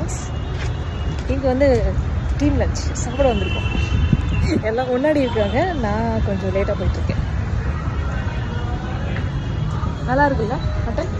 Guys. இங்கே வந்து team lunch சாப்பிட வந்திருக்கோம். எல்லாம் முன்னாடி இருக்காங்க, நான் கொஞ்சம் லேட்டாக போயிட்டுருக்கேன். நல்லா இருக்குல்ல ஹோட்டல்?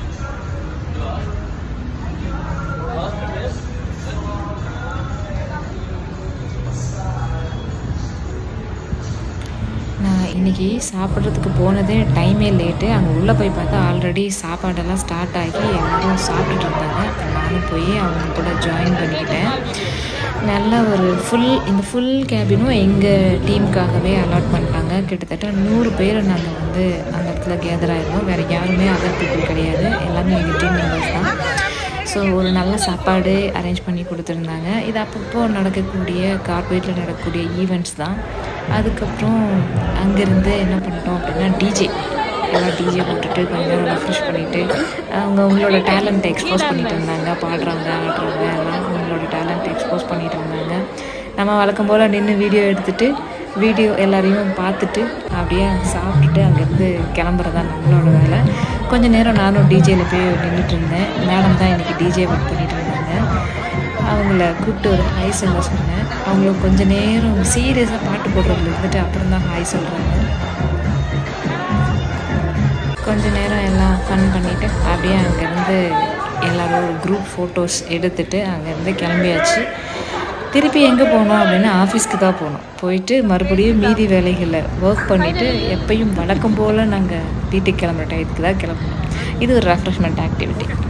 நான் இன்றைக்கி சாப்பிட்றதுக்கு போனதே டைமே லேட்டு. அங்கே உள்ளே போய் பார்த்தா ஆல்ரெடி சாப்பாடெல்லாம் ஸ்டார்ட் ஆகி எல்லோரும் சாப்பிட்டுட்டு இருந்தாங்க. அப்புறம் நானும் போய் அவங்க கூட ஜாயின் பண்ணிக்கிட்டேன். நல்ல ஒரு இந்த ஃபுல் கேபினும் எங்கள் டீமுக்காகவே அலாட் பண்ணிட்டாங்க. கிட்டத்தட்ட 100 பேர் நாங்கள் வந்து அந்த இடத்துல கேதர் ஆகிருந்தோம். வேறு யாருமே அதர் பீப்புள் கிடையாது, எல்லாமே எங்கள் டீம் மெம்பர்ஸ் தான். ஸோ ஒரு நல்ல சாப்பாடு அரேஞ்ச் பண்ணி கொடுத்துருந்தாங்க. இது அப்பப்போ நடக்கக்கூடிய கார்பரேட்டில் நடக்கக்கூடிய ஈவெண்ட்ஸ் தான். அதுக்கப்புறம் அங்கேருந்து என்ன பண்ணிட்டோம் அப்படின்னா எல்லாம் டிஜே போட்டுட்டு கொஞ்சம் நேரம் ரெஃப்ரெஷ் பண்ணிவிட்டு அவங்களோட டேலண்ட்டை எக்ஸ்போஸ் பண்ணிட்டு இருந்தாங்க. பாடுறவங்க ஆடுறவங்க எல்லாம் அவங்களோட டேலண்ட்டை எக்ஸ்போஸ் பண்ணிட்டு இருந்தாங்க. நம்ம வழக்கம் போல் நின்று வீடியோ எல்லாரையும் பார்த்துட்டு அப்படியே சாப்பிட்டுட்டு அங்கேருந்து கிளம்புறதான் நம்மளோட வேலை. கொஞ்சம் நேரம் நானும் டிஜேயில் போய் நின்றுட்டு இருந்தேன். மேடம் தான் இன்றைக்கி டிஜே ஒர்க் பண்ணிட்டு இருந்தாங்க. அவங்கள கூப்பிட்டு ஒரு ஹாய் சொல்ல சொன்னேன். அவங்களுக்கு கொஞ்சம் நேரம் சீரியஸாக பாட்டு போடுறதுல இருந்துட்டு அப்புறம் தான் ஹாய் சொல்கிறாங்க. கொஞ்சம் நேரம் எல்லாம் ஃபன் பண்ணிவிட்டு அப்படியே அங்கேருந்து எல்லோரும் ஒரு குரூப் ஃபோட்டோஸ் எடுத்துகிட்டு அங்கேருந்து கிளம்பியாச்சு. திருப்பி எங்கே போனோம் அப்படின்னா ஆஃபீஸ்க்கு தான் போனோம். போயிட்டு மறுபடியும் மீதி வேலைகளை ஒர்க் பண்ணிவிட்டு எப்பயும் வழக்கம் போல் நாங்கள் வீட்டுக்கு கிளம்புற டயத்துக்கு தான் கிளம்பணும். இது ஒரு ரெஃப்ரெஷ்மெண்ட் ஆக்டிவிட்டி.